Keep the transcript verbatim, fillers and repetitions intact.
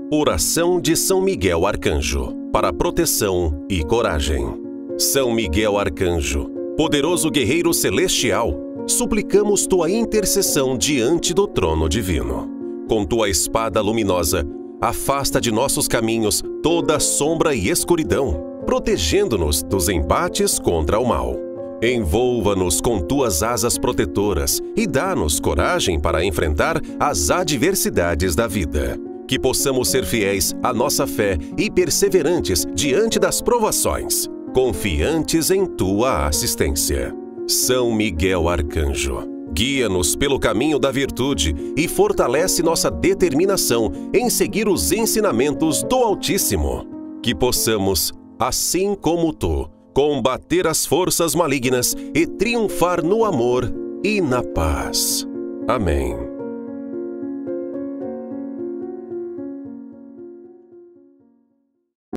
Oração de São Miguel Arcanjo, para proteção e coragem. São Miguel Arcanjo, poderoso guerreiro celestial, suplicamos tua intercessão diante do trono divino. Com tua espada luminosa, afasta de nossos caminhos toda sombra e escuridão, protegendo-nos dos embates contra o mal. Envolva-nos com tuas asas protetoras e dá-nos coragem para enfrentar as adversidades da vida. Que possamos ser fiéis à nossa fé e perseverantes diante das provações, confiantes em tua assistência. São Miguel Arcanjo, guia-nos pelo caminho da virtude e fortalece nossa determinação em seguir os ensinamentos do Altíssimo. Que possamos, assim como tu, combater as forças malignas e triunfar no amor e na paz. Amém.